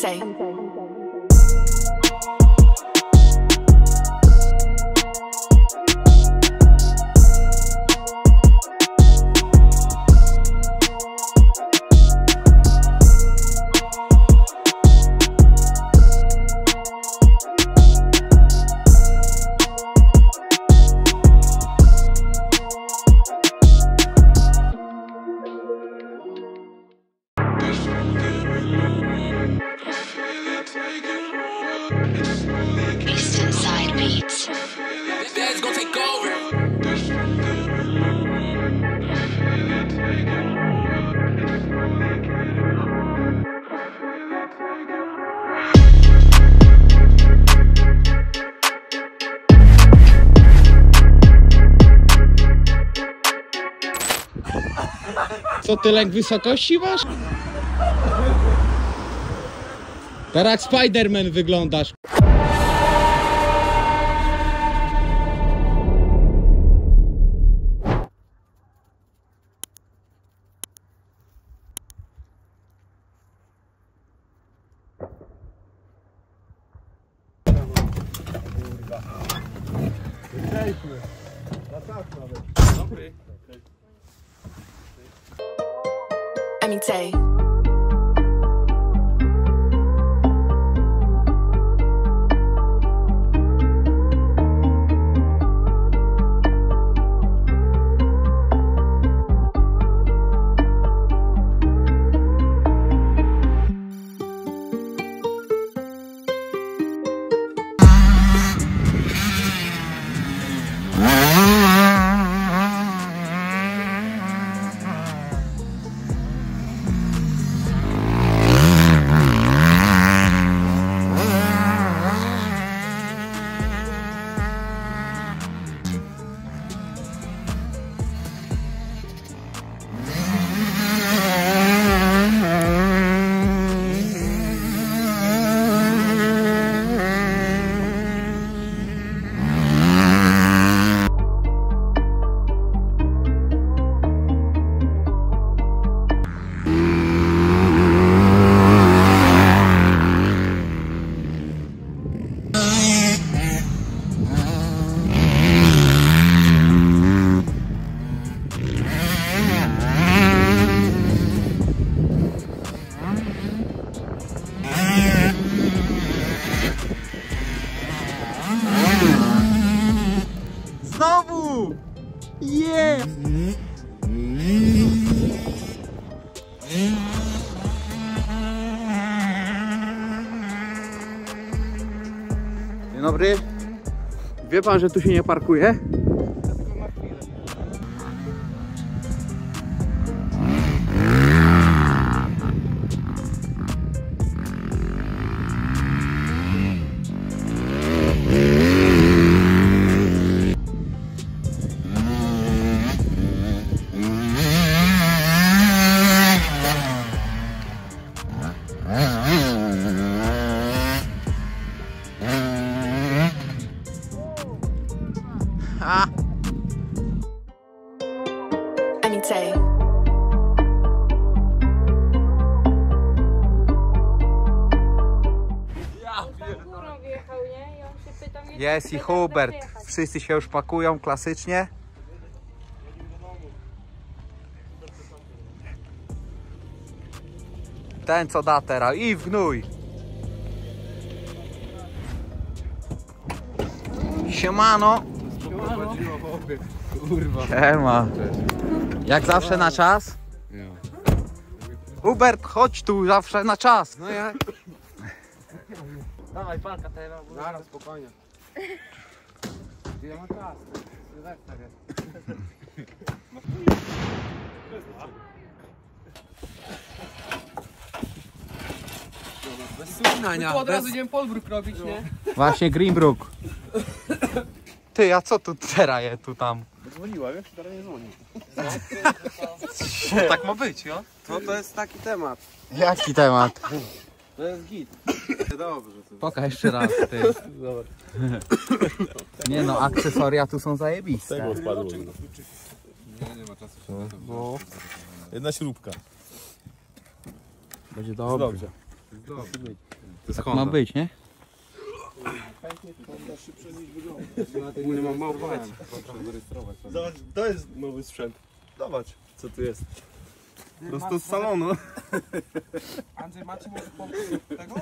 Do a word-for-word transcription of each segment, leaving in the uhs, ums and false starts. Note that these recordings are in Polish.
Anite. Eastern Side Beats. Dad's gonna take over. Co ty, lęk wysokości masz? Teraz jak Spider-Man wyglądasz. Anite. Znowu! Yeah! Dzień dobry. Wie pan, że tu się nie parkuje? A. Anite. Jest i Hubert. Wszyscy się już pakują klasycznie. Ten co da teraz i w gnój. Siemano. Kurwa. Siema. Jak zawsze na czas? Hubert, chodź tu zawsze na czas. No jak? Dawaj parka teraz. Zaraz, spokojnie. Ile ma czas? Sylwester jest. Bez słuchania. Tu od razu idziemy Polbruk robić, nie? Właśnie Greenbrook. Ty, a co tu teraz je tu tam? Dzwoniła, wiesz? Teraz nie dzwoni. Tak ma być, jo? No to jest taki temat. Jaki temat? To jest git. Dobrze. Pokaż jeszcze raz, ty. Nie no, akcesoria tu są zajebiste. Tego odpadło. Nie, nie ma czasu. No. Jedna śrubka. Będzie dobrze. Dobrze. jest Tak Honda. ma być, nie? Nie mam mało powietrza. Trzeba zarejestrować. Zobacz, to jest nowy sprzęt. Zobacz, co tu jest. Prosto z salonu. Andrzej, macie może pomysł tego?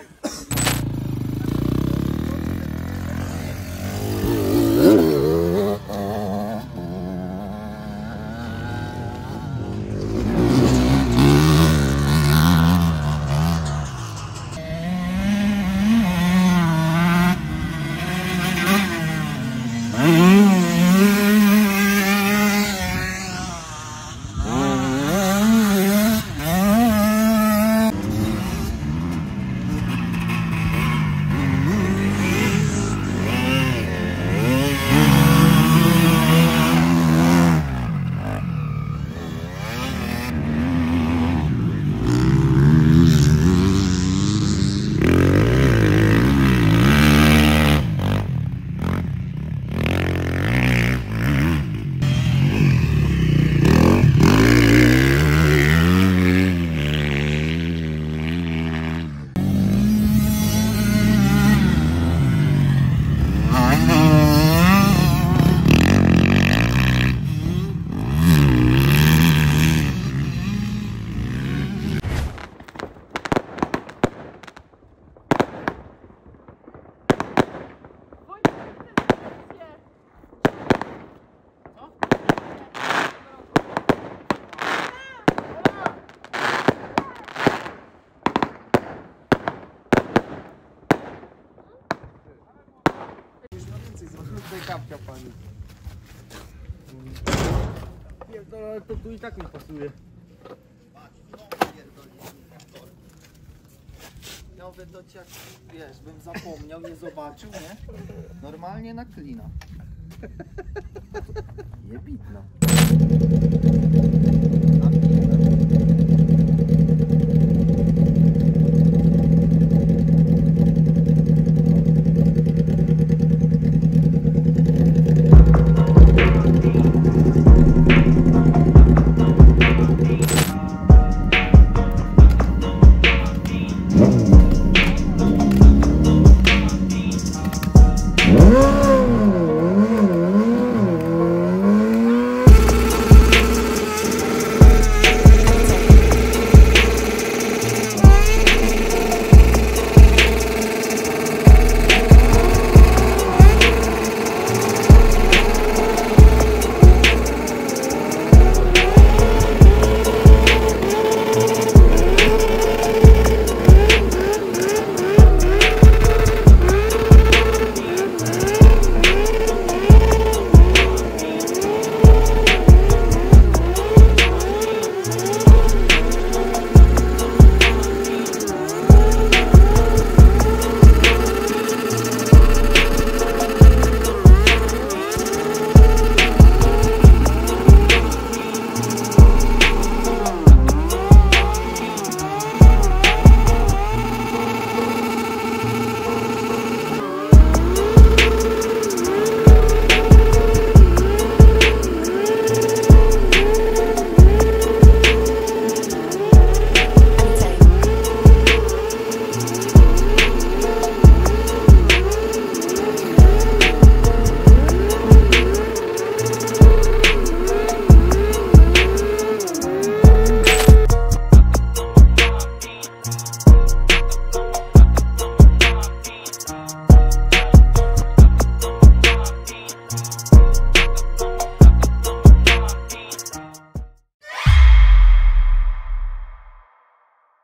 Kapcia pani. Pierdolę, ale to tu i tak nie pasuje. Nowy dociak, wiesz, bym zapomniał, nie zobaczył, nie? Normalnie na klina. Jebitno.